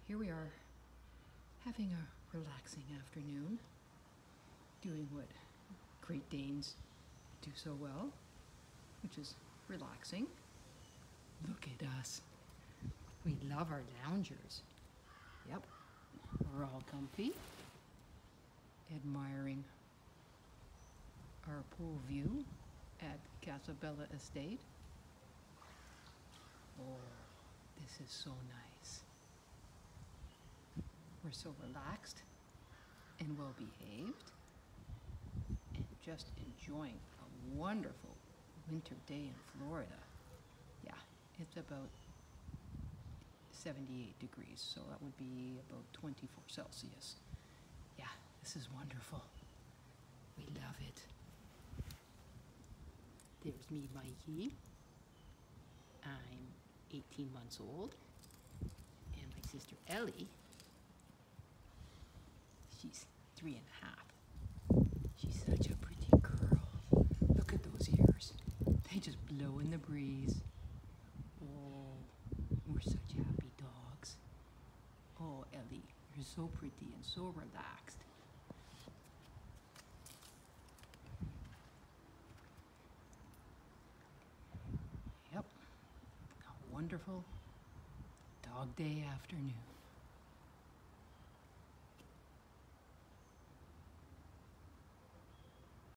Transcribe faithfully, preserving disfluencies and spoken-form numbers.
here we are having a relaxing afternoon, doing what Great Danes do so well, which is relaxing. Look at us. We love our loungers. Yep, we're all comfy, admiring our pool view at Casabella Estate. Oh, this is so nice. We're so relaxed and well behaved and just enjoying a wonderful winter day in Florida. Yeah, it's about seventy-eight degrees, so that would be about twenty-four Celsius. Yeah, this is wonderful. We love it. There's me, Mikey. I'm eighteen months old. And my sister Ellie, she's three and a half. She's such a pretty girl. Look at those ears. They just blow in the breeze. Oh, we're such happy dogs. Oh, Ellie, you're so pretty and so relaxed. Yep, a wonderful dog day afternoon.